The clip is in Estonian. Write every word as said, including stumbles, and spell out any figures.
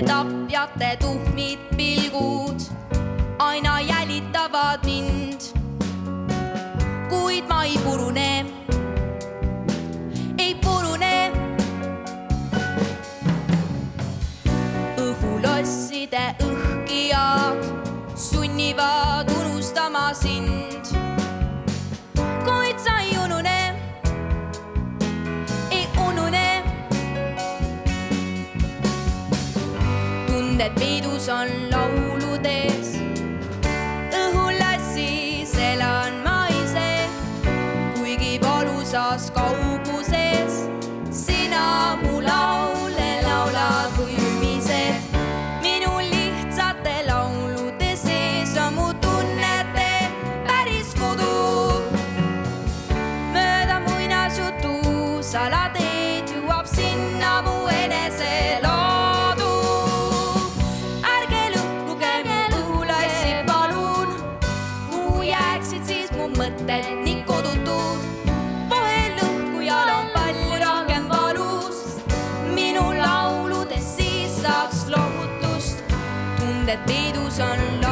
tapjate tuhmid pilgud aina jälitavad mind, kuid ma ei purune, ei purune. Õhulosside õhkijad sunnivad unustama sind, kuid sa ei unune, ei unune. Tunded peidus on lauludes, õhulassis elan ma ise, kuigi valusas kauguses sina mu laule laulad või ümised. Minu lihtsate laulude sees on mu tunnete päris kodu. Mööda muinasjutu salateed jõuab sinna mu enese laadu. Ärge lõhkuge mu õhulassi palun, kuhu jääksid siis mu mõtted nii kodutud. Vahel lõhkujal on palju rohkem valust, minu lauludes siis saaks lohutust. Tunded peidus on laulud.